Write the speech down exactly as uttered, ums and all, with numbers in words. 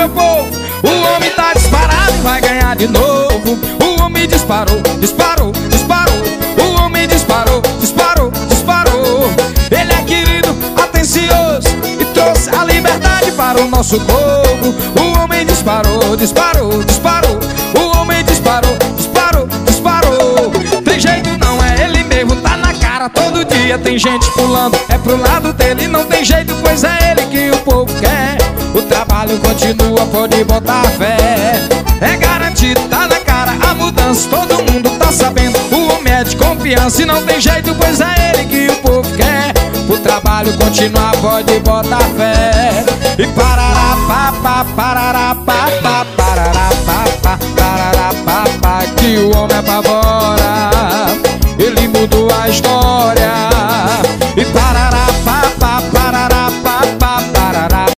meu povo, o homem tá disparado e vai ganhar de novo. O homem disparou, disparou, disparou. O homem disparou, disparou, disparou. Ele é querido, atencioso e trouxe a liberdade para o nosso povo. O homem disparou, disparou, disparou. O homem disparou, disparou, disparou. Tem jeito não, é ele mesmo, tá na cara todo dia. Tem gente pulando, é pro lado dele. Não tem jeito, pois é ele que o povo quer. O trabalho continua, pode botar fé. É garantido, tá na cara a mudança, todo mundo tá sabendo. O homem é de confiança e não tem jeito, pois é ele que o povo quer. O trabalho continuar, pode botar fé. E parará, papá, parará, papá, parará, papá, parará, papá, que o homem é pra